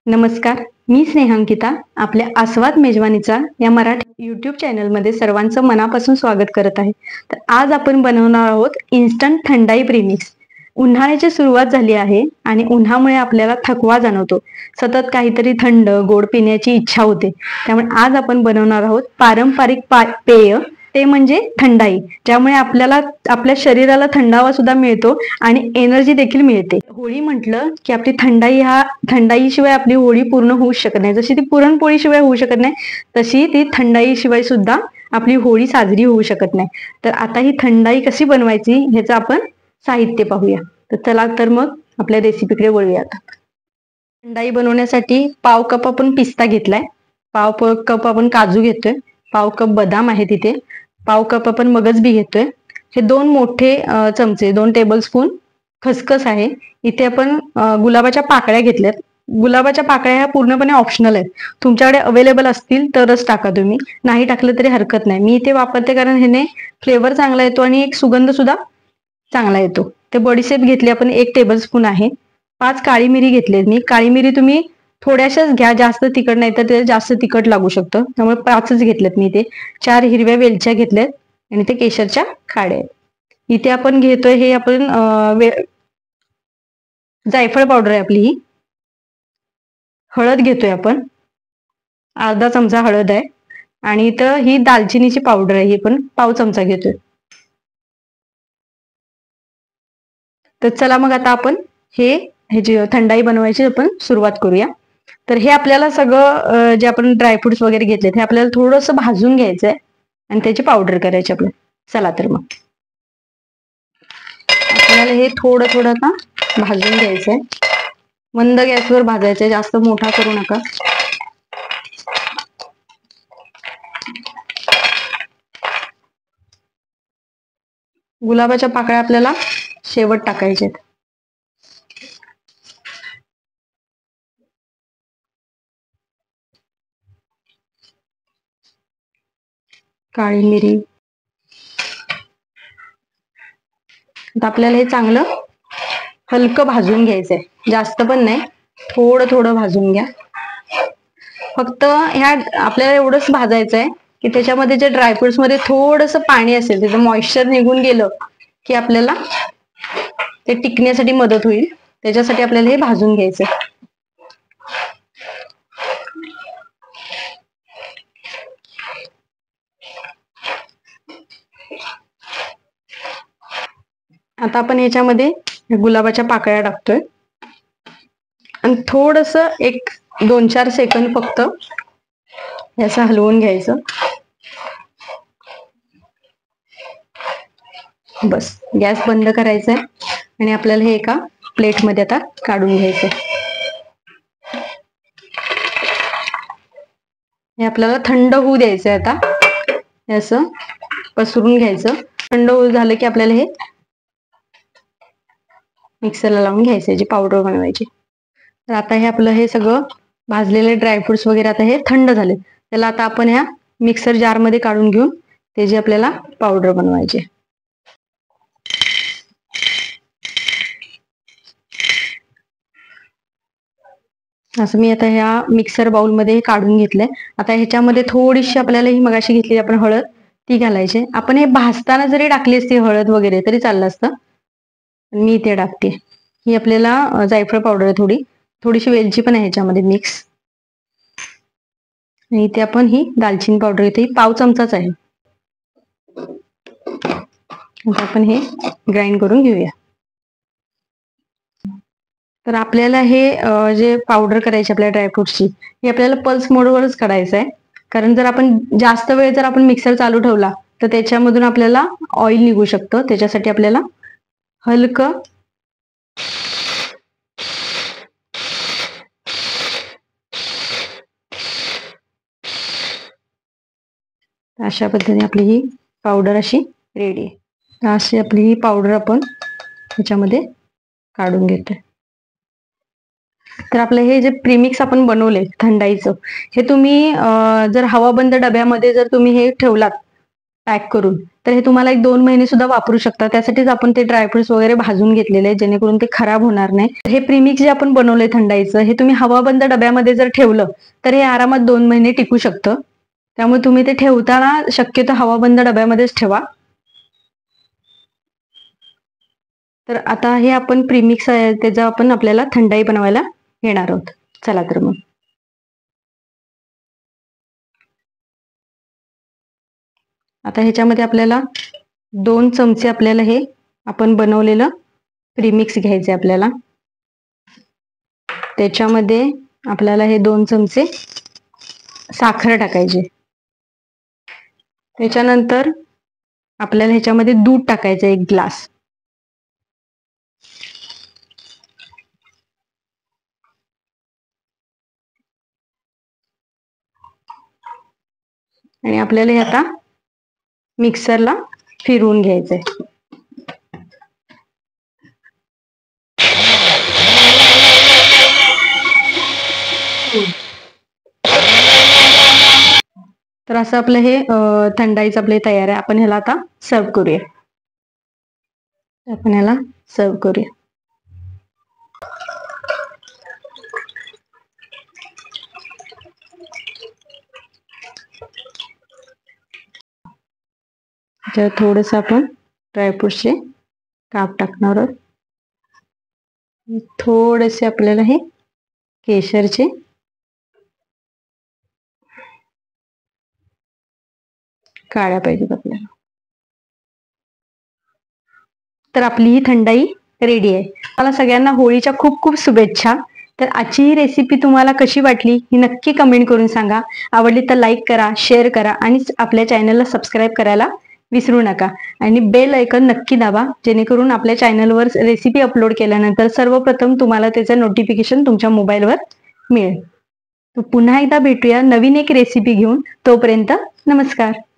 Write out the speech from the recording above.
नमस्कार, मी स्नेहांकिता. आपल्या आस्वाद मेजवानीचा या मराठी यूट्यूब चॅनलमध्ये सर्वांचं मनापासून स्वागत करत आहे. तर आज आपण बनवणार आहोत इन्स्टंट थंडाई प्रीमिक्स. उन्हाळ्याची सुरुवात झाली आहे आणि उन्हामुळे आपल्याला थकवा जाणवतो. सतत काहीतरी थंड गोड पिण्याची इच्छा होते. त्यामुळे आज आपण बनवणार आहोत पारंपरिक पेय, ते म्हणजे थंडाई, ज्यामुळे आपल्याला आपल्या शरीराला थंडावा सुद्धा मिळतो आणि एनर्जी देखील मिळते. होळी म्हटलं की आपली थंडाईशिवाय आपली होळी पूर्ण होऊ शकत नाही. जशी ती पुरणपोळी शिवाय होऊ शकत नाही, तशी ती थंडाईशिवाय सुद्धा आपली होळी साजरी होऊ शकत नाही. तर आता ही थंडाई कशी बनवायची ह्याचं आपण साहित्य पाहूया. तर चला तर मग आपल्या रेसिपीकडे वळूयात. थंडाई बनवण्यासाठी पाव कप आपण पिस्ता घेतलाय, पाव कप आपण काजू घेतोय, पाव कप बदाम आहे तिथे, पाव कप आपण मगज बी घेतोय. हे 2 मोठे चमचे 2 टेबलस्पून खसखस आहे. इथे आपण गुलाबाच्या पाकळ्या घेतल्यात. गुलाबाच्या पाकळ्या ह्या पूर्णपणे ऑप्शनल आहेत. तुमच्याकडे अवेलेबल असतील तरच टाका, तुम्ही नाही टाकलं तरी हरकत नाही. मी इथे वापरते कारण ह्याने फ्लेवर चांगला येतो आणि एक सुगंध सुद्धा चांगला येतो. ते बडीशेप घेतली आपण 1 टेबलस्पून आहे. 5 काळी मिरी घेतली. मी काळी मिरी तुम्ही थोड्याशाच घ्या, जास्त तिखट नाही तर ते जास्त तिखट लागू शकतं, त्यामुळे 5च घेतल्यात मी इथे. 4 हिरव्या वेलच्या घेतल्यात आणि ते केशरच्या खाड्या आहेत. इथे आपण घेतोय हे आपण जायफळ पावडर आहे आपली ही. हळद घेतोय आपण, अर्धा चमचा हळद आहे. आणि इथं ही दालचिनीची पावडर आहे, ही पण पाव चमचा घेतोय. तर चला मग आता आपण ह्याची थंडाई बनवायची आपण सुरुवात करूया. तर हे आपल्याला सगळं जे आपण ड्रायफ्रुट्स वगैरे घेतलेत हे आपल्याला थोडंसं भाजून घ्यायचंय आणि त्याची पावडर करायची आपल्याला. चला तर मग आपल्याला हे थोडं थोडं आता भाजून घ्यायचंय. मंद गॅसवर भाजायचंय, जास्त मोठा करू नका. गुलाबाच्या पाकळ्या आपल्याला शेवट टाकायच्या आहेत. काळी मिरी. आता आपल्याला हे चांगलं हलकं भाजून घ्यायचंय, जास्त पण नाही, थोडं थोडं भाजून घ्या. फक्त ह्या आपल्याला एवढंच भाजायचंय की त्याच्यामध्ये जे ड्रायफ्रुट्स मध्ये थोडंसं पाणी असेल, त्याचं मॉइश्चर निघून गेलं की आपल्याला ते टिकण्यासाठी मदत होईल. त्याच्यासाठी आपल्याला हे भाजून घ्यायचंय. आता आपण याच्यामध्ये गुलाबाच्या पाकळ्या टाकतोय आणि थोडस 1-2-4 सेकंद फक्त याचं हलवून घ्यायचं. बस, गॅस बंद करायचा आहे आणि आपल्याला हे एका प्लेटमध्ये आता काढून घ्यायचंय. हे आपल्याला थंड होऊ द्यायचंय. आता हे असं पसरून घ्यायचं. थंड होऊ झालं की आपल्याला हे मिक्सरला लावून घ्यायचंय, जी पावडर बनवायची. तर आता हे आपलं हे सगळं भाजलेले ड्रायफ्रुट्स वगैरे आता हे थंड झाले. त्याला आता आपण ह्या मिक्सर जारमध्ये काढून घेऊन त्याची आपल्याला पावडर बनवायची. असं मी आता ह्या मिक्सर बाउलमध्ये काढून घेतलंय. आता ह्याच्यामध्ये थोडीशी आपल्याला ही मगाशी घेतली आपण हळद, ती घालायची. आपण हे भाजताना जरी टाकली असती हळद वगैरे तरी चाललं असतं, मी इथे टाकते. ही आपल्याला जायफळ पावडर आहे, थोडीशी वेलची पण आहे ह्याच्यामध्ये मिक्स. आणि इथे आपण ही दालचिनी पावडर इथे पाव चमचाच आहे. आता आपण हे ग्राइंड करून घेऊया. तर आपल्याला हे जे पावडर करायची आपल्या ड्रायफ्रुट्सची, ही आपल्याला पल्स मोडवरच करायचं आहे. कारण जर आपण जास्त वेळ जर आपण मिक्सर चालू ठेवला तर त्याच्यामधून आपल्याला ऑइल निघू शकतं. त्याच्यासाठी आपल्याला हलकं अशा पद्धतीने आपली ही पावडर अशी रेडी आहे. अशी आपली ही पावडर आपण ह्याच्यामध्ये काढून घेतोय. तर आपलं हे जे प्रीमिक्स आपण बनवले थंडाईचं, हे तुम्ही जर हवाबंद डब्यामध्ये जर तुम्ही हे ठेवलात पॅक करून, तर हे तुम्हाला 1-2 महिने सुद्धा वापरू शकता. त्यासाठीच आपण ते ड्रायफ्रुट्स वगैरे भाजून घेतलेले आहे, जेणेकरून ते खराब होणार नाही. हे प्रीमिक्स जे आपण बनवलंय थंडाईचं, हे तुम्ही हवाबंद डब्यामध्ये जर ठेवलं तर हे आरामात 2 महिने टिकू शकतं. त्यामुळे तुम्ही ते ठेवताना शक्यतो हवाबंद डब्यामध्येच ठेवा. तर आता हे आपण प्रीमिक्स आहे त्याचं आपण आपल्याला थंडाई बनवायला घेणार आहोत. चला तर मग. आता ह्याच्यामध्ये आपल्याला 2 चमचे आपल्याला हे आपण बनवलेलं प्रीमिक्स घ्यायचे आपल्याला. त्याच्यामध्ये आपल्याला हे 2 चमचे साखर टाकायचे. त्याच्यानंतर आपल्याला ह्याच्यामध्ये दूध टाकायचं 1 ग्लास. आणि आपल्याला हे आता मिक्सरला फिरवून घ्यायचंय. तर असं आपलं हे थंडाईचं आपले तयार आहे. आपण ह्याला आता सर्व करूया. आपण ह्याला सर्व करूया. त्याच्यावर थोडंसं आपण ड्रायफ्रुट्सचे काप टाकणार आहोत. थोडेसे आपल्याला हे केशरचे काढ्या पाहिजेत आपल्याला. तर आपली ही थंडाई रेडी आहे. मला सगळ्यांना होळीच्या खूप खूप शुभेच्छा. तर आजची ही रेसिपी तुम्हाला कशी वाटली ही नक्की कमेंट करून सांगा. आवडली तर लाईक करा, शेअर करा आणि आपल्या चॅनलला सबस्क्राईब करायला विसरू नका. आणि बेल आयकॉन नक्की दाबा, जेणेकरून आपल्या चॅनलवर रेसिपी अपलोड केल्यानंतर सर्वप्रथम तुम्हाला त्याचं नोटिफिकेशन तुमच्या मोबाईलवर मिळेल. तर पुन्हा एकदा भेटूया नवीन एक रेसिपी घेऊन. तोपर्यंत नमस्कार.